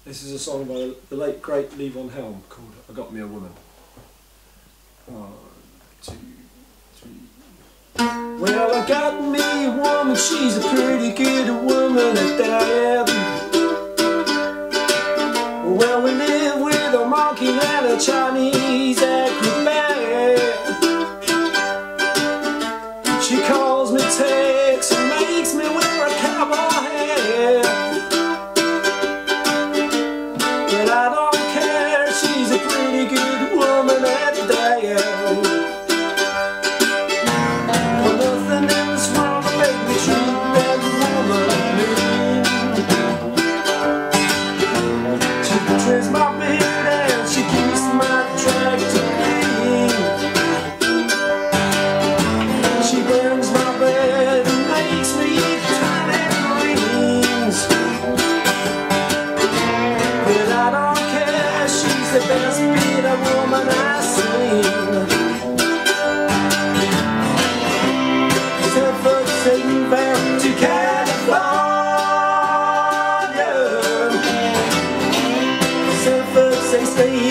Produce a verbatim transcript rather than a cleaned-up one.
This is a song by the late great Levon Helm called I Got Me a Woman. One, two, three. Well, I got me a woman, she's a pretty good woman at that. Well, we live with a monkey and a Chinese acrobat. She calls me Tex and makes me wear a cowboy hat. But I don't care, she's a pretty good woman at that. Well, nothing in this world will make me treat that woman mean. She trims my beard and she keeps my tractor clean. She burns my bed and makes me eat tiny greens. But I don't care, she's the best bit of woman I've seen. Some folks say move out to California. Some folks say stay